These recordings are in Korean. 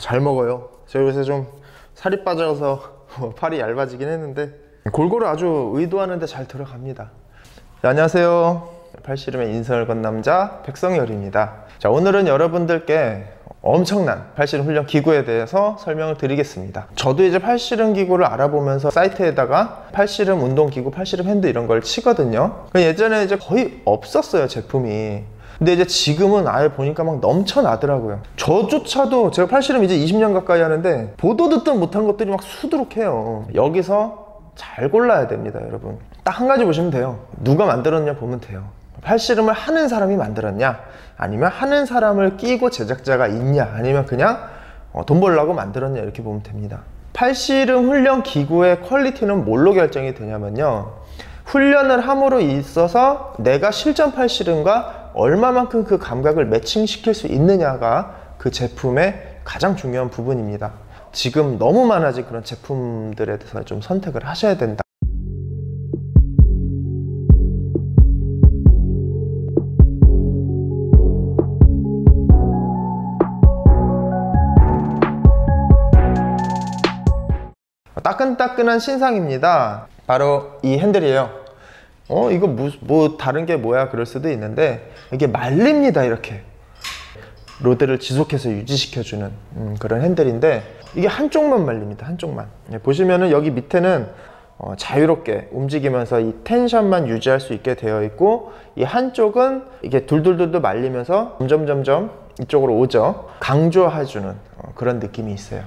잘 먹어요. 제가 요새 좀 살이 빠져서 팔이 얇아지긴 했는데 골고루 아주 의도하는데 잘 들어갑니다. 네, 안녕하세요. 팔씨름의 인생을 건 남자 백성열입니다. 자, 오늘은 여러분들께 엄청난 팔씨름 훈련 기구에 대해서 설명을 드리겠습니다. 저도 이제 팔씨름 기구를 알아보면서 사이트에다가 팔씨름 운동기구, 팔씨름 핸드 이런 걸 치거든요. 예전에 이제 거의 없었어요, 제품이. 근데 이제 지금은 아예 보니까 막 넘쳐나더라고요. 저조차도 제가 팔씨름 이제 20년 가까이 하는데 보도 듣도 못한 것들이 막 수두룩해요. 여기서 잘 골라야 됩니다, 여러분. 딱 한 가지 보시면 돼요. 누가 만들었냐 보면 돼요. 팔씨름을 하는 사람이 만들었냐, 아니면 하는 사람을 끼고 제작자가 있냐, 아니면 그냥 돈 벌려고 만들었냐, 이렇게 보면 됩니다. 팔씨름 훈련 기구의 퀄리티는 뭘로 결정이 되냐면요, 훈련을 함으로 있어서 내가 실전 팔씨름과 얼마만큼 그 감각을 매칭시킬 수 있느냐가 그 제품의 가장 중요한 부분입니다. 지금 너무 많아진 그런 제품들에 대해서 좀 선택을 하셔야 된다. 따끈따끈한 신상입니다. 바로 이 핸들이에요. 이거 뭐 다른 게 뭐야 그럴 수도 있는데, 이게 말립니다. 이렇게 로드를 지속해서 유지시켜주는 그런 핸들인데, 이게 한쪽만 말립니다. 한쪽만. 보시면은 여기 밑에는 자유롭게 움직이면서 이 텐션만 유지할 수 있게 되어 있고, 이 한쪽은 이게 둘둘둘둘 말리면서 점점 이쪽으로 오죠. 강조해주는 그런 느낌이 있어요.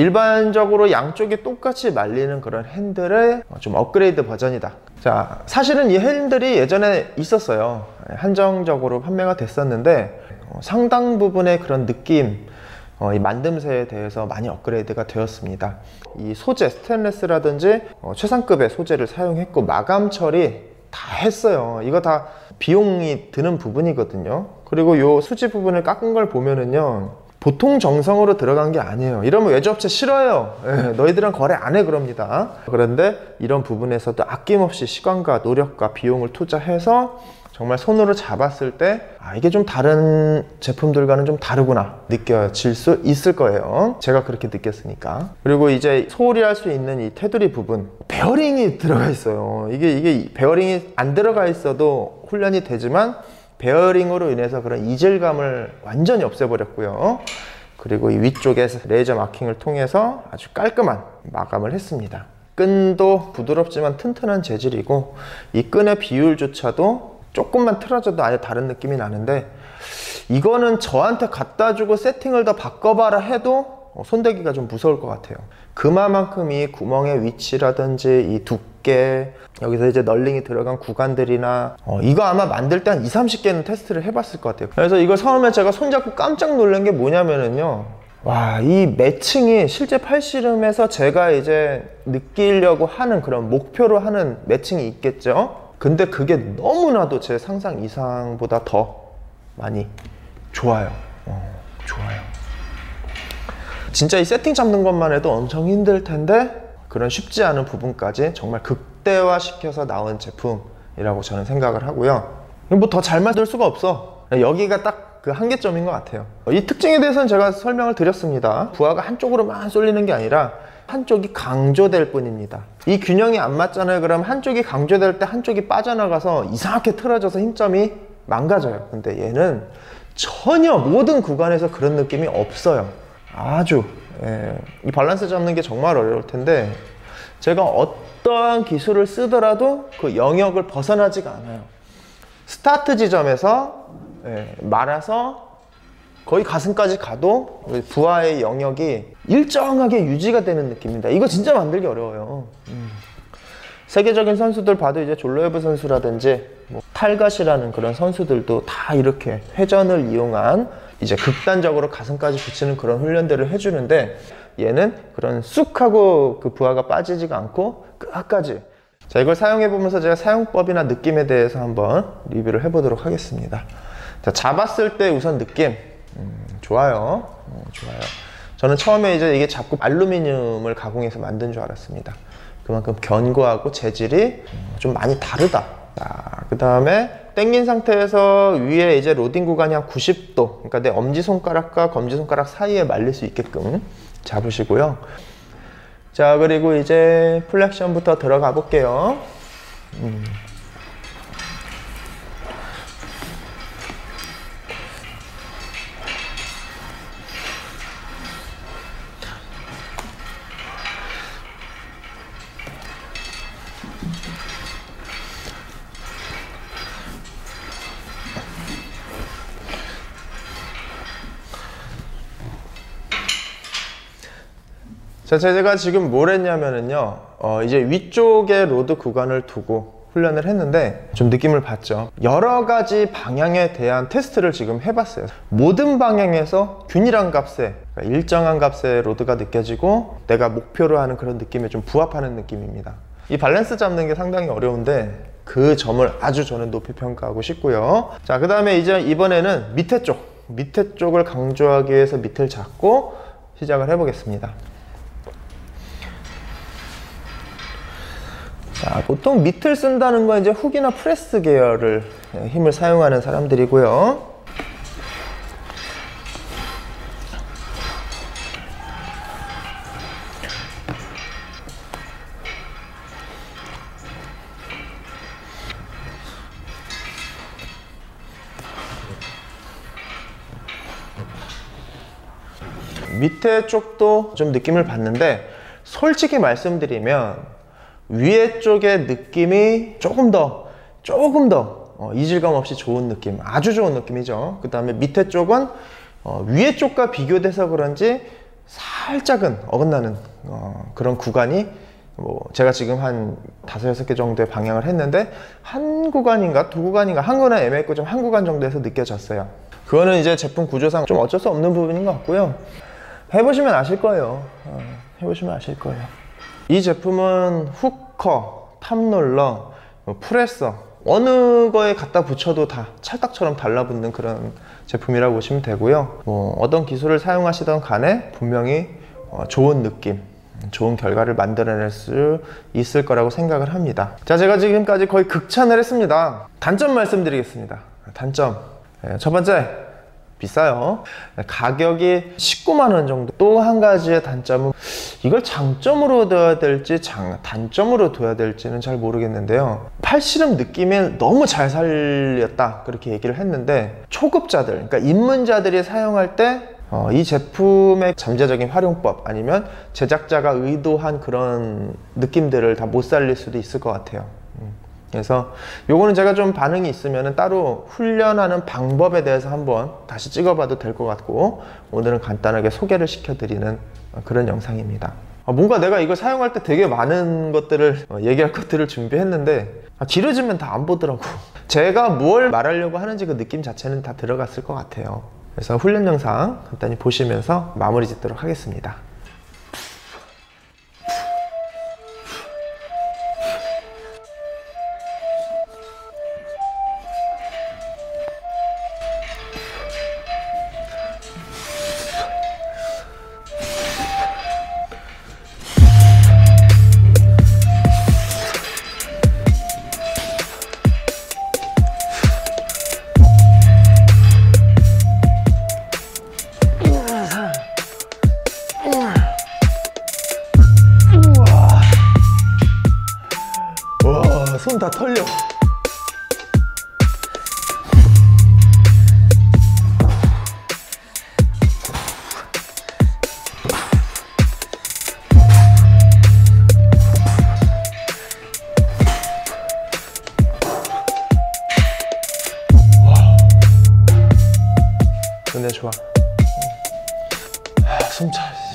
일반적으로 양쪽이 똑같이 말리는 그런 핸들의 좀 업그레이드 버전이다. 자, 사실은 이 핸들이 예전에 있었어요. 한정적으로 판매가 됐었는데 상당 부분의 그런 느낌, 이 만듦새에 대해서 많이 업그레이드가 되었습니다. 이 소재, 스테인레스라든지 최상급의 소재를 사용했고, 마감 처리 다 했어요. 이거 다 비용이 드는 부분이거든요. 그리고 이 수지 부분을 깎은 걸 보면은요, 보통 정성으로 들어간 게 아니에요. 이러면 외주업체 싫어요. 너희들은 거래 안 해, 그럽니다. 그런데 이런 부분에서도 아낌없이 시간과 노력과 비용을 투자해서 정말 손으로 잡았을 때 이게 좀 다른 제품들과는 좀 다르구나 느껴질 수 있을 거예요. 제가 그렇게 느꼈으니까. 그리고 이제 소홀히 할 수 있는 이 테두리 부분, 베어링이 들어가 있어요. 이게 베어링이 안 들어가 있어도 훈련이 되지만 베어링으로 인해서 그런 이질감을 완전히 없애버렸고요. 그리고 이 위쪽에 레이저 마킹을 통해서 아주 깔끔한 마감을 했습니다. 끈도 부드럽지만 튼튼한 재질이고, 이 끈의 비율조차도 조금만 틀어져도 아예 다른 느낌이 나는데, 이거는 저한테 갖다 주고 세팅을 더 바꿔봐라 해도 손대기가 좀 무서울 것 같아요. 그만큼 이 구멍의 위치라든지 이 두께, 여기서 이제 널링이 들어간 구간들이나 이거 아마 만들 때 한 20-30개는 테스트를 해봤을 것 같아요. 그래서 이걸 처음에 제가 손잡고 깜짝 놀란 게 뭐냐면은요, 와, 이 매칭이 실제 팔씨름에서 제가 이제 느끼려고 하는 그런 목표로 하는 매칭이 있겠죠. 근데 그게 너무나도 제 상상 이상보다 더 많이 좋아요. 좋아요. 진짜 이 세팅 잡는 것만 해도 엄청 힘들 텐데, 그런 쉽지 않은 부분까지 정말 극대화 시켜서 나온 제품이라고 저는 생각을 하고요. 뭐 더 잘 만들 수가 없어. 여기가 딱 그 한계점인 것 같아요. 이 특징에 대해서는 제가 설명을 드렸습니다. 부하가 한쪽으로만 쏠리는 게 아니라 한쪽이 강조될 뿐입니다. 이 균형이 안 맞잖아요. 그럼 한쪽이 강조될 때 한쪽이 빠져나가서 이상하게 틀어져서 힘점이 망가져요. 근데 얘는 전혀 모든 구간에서 그런 느낌이 없어요. 아주 이 밸런스 잡는 게 정말 어려울 텐데, 제가 어떠한 기술을 쓰더라도 그 영역을 벗어나지가 않아요. 스타트 지점에서 말아서 거의 가슴까지 가도 부하의 영역이 일정하게 유지가 되는 느낌입니다. 이거 진짜 만들기 어려워요. 세계적인 선수들 봐도 이제 졸로예브 선수라든지 탈갓이라는 그런 선수들도 다 이렇게 회전을 이용한 이제 극단적으로 가슴까지 붙이는 그런 훈련들을 해주는데, 얘는 그런 쑥 하고 그 부하가 빠지지가 않고 끝까지. 자, 이걸 사용해보면서 제가 사용법이나 느낌에 대해서 한번 리뷰를 해보도록 하겠습니다. 자, 잡았을 때 우선 느낌 좋아요. 좋아요. 저는 처음에 이제 이게 자꾸 알루미늄을 가공해서 만든 줄 알았습니다. 그만큼 견고하고 재질이 좀 많이 다르다. 자, 그 다음에 당긴 상태에서 위에 이제 로딩 구간이 한 90도, 그러니까 내 엄지손가락과 검지손가락 사이에 말릴 수 있게끔 잡으시고요. 자, 그리고 이제 플렉션부터 들어가 볼게요. 자, 제가 지금 뭘 했냐면은요, 이제 위쪽에 로드 구간을 두고 훈련을 했는데 좀 느낌을 봤죠. 여러 가지 방향에 대한 테스트를 지금 해봤어요. 모든 방향에서 균일한 값에, 그러니까 일정한 값의 로드가 느껴지고 내가 목표로 하는 그런 느낌에 좀 부합하는 느낌입니다. 이 밸런스 잡는 게 상당히 어려운데 그 점을 아주 저는 높이 평가하고 싶고요. 자, 그 다음에 이제 이번에는 밑에 쪽을 강조하기 위해서 밑을 잡고 시작을 해보겠습니다. 자, 보통 밑을 쓴다는 건 이제 훅이나 프레스 계열을 힘을 사용하는 사람들이고요. 밑에 쪽도 좀 느낌을 봤는데 솔직히 말씀드리면 위에 쪽의 느낌이 조금 더 이질감 없이 좋은 느낌, 아주 좋은 느낌이죠. 그 다음에 밑에 쪽은 위에 쪽과 비교돼서 그런지 살짝은 어긋나는 그런 구간이, 제가 지금 한 5-6개 정도의 방향을 했는데 한 구간인가 두 구간인가, 한 구간 애매했고 좀 한 구간 정도에서 느껴졌어요. 그거는 이제 제품 구조상 좀 어쩔 수 없는 부분인 것 같고요. 해보시면 아실 거예요. 해보시면 아실 거예요. 이 제품은 후커, 탑롤러, 프레서 어느 거에 갖다 붙여도 다 찰떡처럼 달라붙는 그런 제품이라고 보시면 되고요. 어떤 기술을 사용하시던 간에 분명히 좋은 느낌, 좋은 결과를 만들어낼 수 있을 거라고 생각을 합니다. 자, 제가 지금까지 거의 극찬을 했습니다. 단점 말씀드리겠습니다. 단점, 첫 번째, 비싸요. 가격이 19만 원 정도. 또 한 가지의 단점은 이걸 장점으로 둬야 될지 단점으로 둬야 될지는 잘 모르겠는데요, 팔씨름 느낌을 너무 잘 살렸다 그렇게 얘기를 했는데, 초급자들, 그러니까 입문자들이 사용할 때 이 제품의 잠재적인 활용법 아니면 제작자가 의도한 그런 느낌들을 다 못 살릴 수도 있을 것 같아요. 그래서 요거는 제가 좀 반응이 있으면 따로 훈련하는 방법에 대해서 한번 다시 찍어봐도 될 것 같고, 오늘은 간단하게 소개를 시켜드리는 그런 영상입니다. 뭔가 내가 이거 사용할 때 되게 많은 것들을 얘기할 것들을 준비했는데 길어지면 다 안 보더라고. 제가 뭘 말하려고 하는지 그 느낌 자체는 다 들어갔을 것 같아요. 그래서 훈련 영상 간단히 보시면서 마무리 짓도록 하겠습니다. 손 다 털려. 근데 좋아. 숨 차.